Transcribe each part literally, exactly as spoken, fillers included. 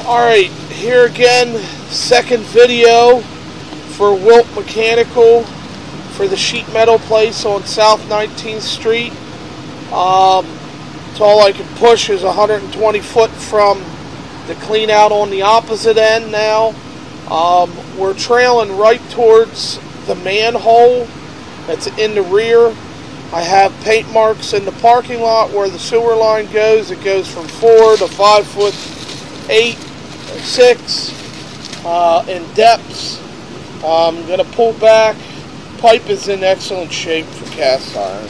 Alright, here again, second video for Wilt Mechanical for the sheet metal place on South nineteenth Street. Um, it's all I can push is one hundred twenty foot from the Cleanout on the opposite end now. Um, we're trailing right towards the manhole that's in the rear. I have paint marks in the parking lot where the sewer line goes. It goes from four to five foot eight or six uh, in depths. I'm going to pull back. Pipe is in excellent shape for cast iron.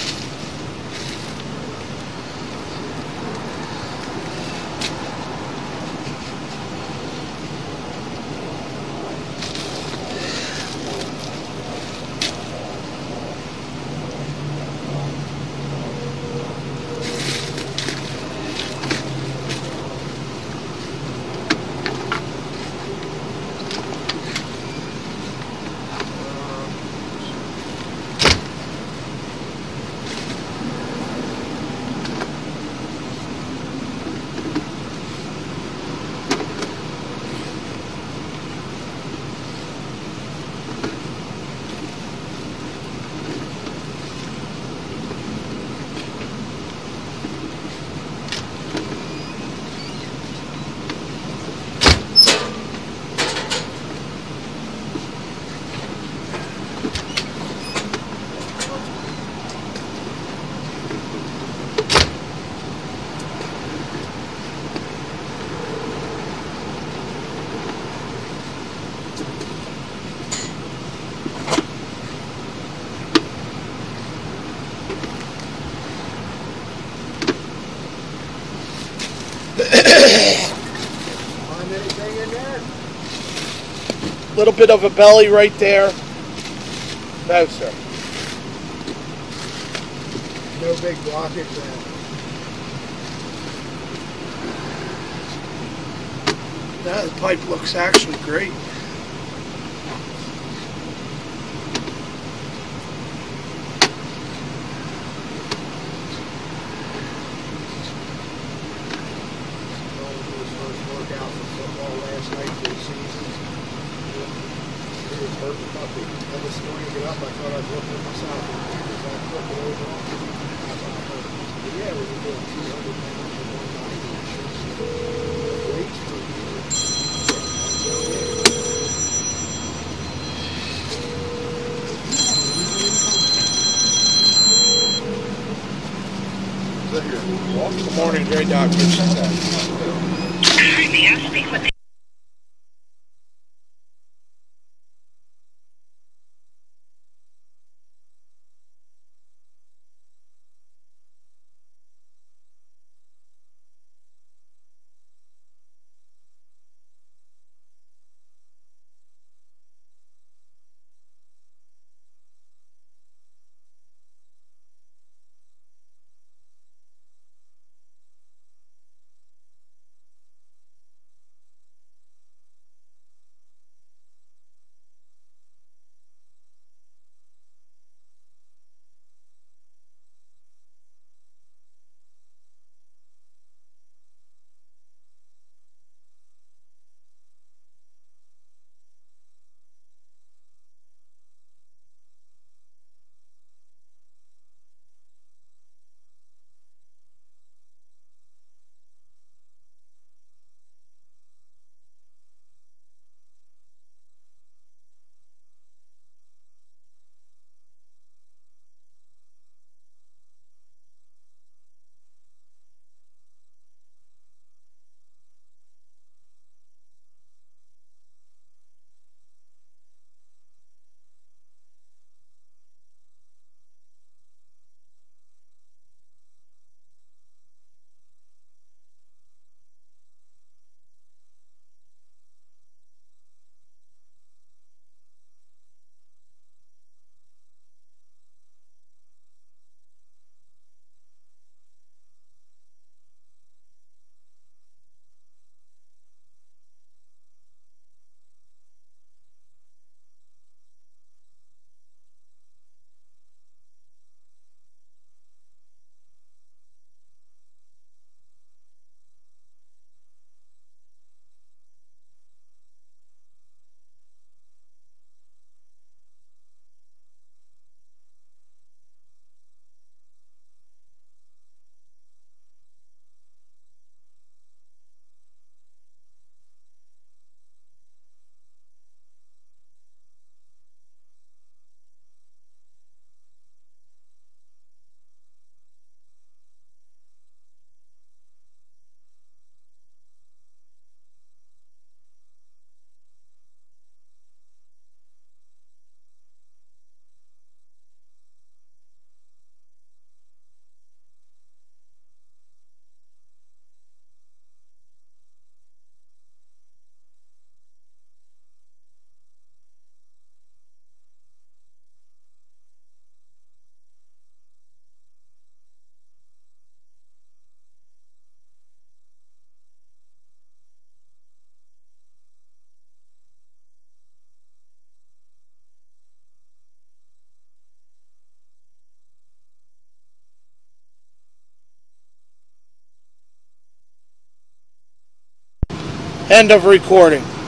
Find anything in there? Little bit of a belly right there. No, sir. No big blockage then. No, the pipe looks actually great. Workout for football last night for the season. It was hurt the puppy. And this morning get up, I thought I was looking at myself. As I flipped it over, I thought I hurt. But yeah, we were doing two hundred pounds for one ninety. Weights for Good morning, J Doctor. Hi, may I speak with End of recording.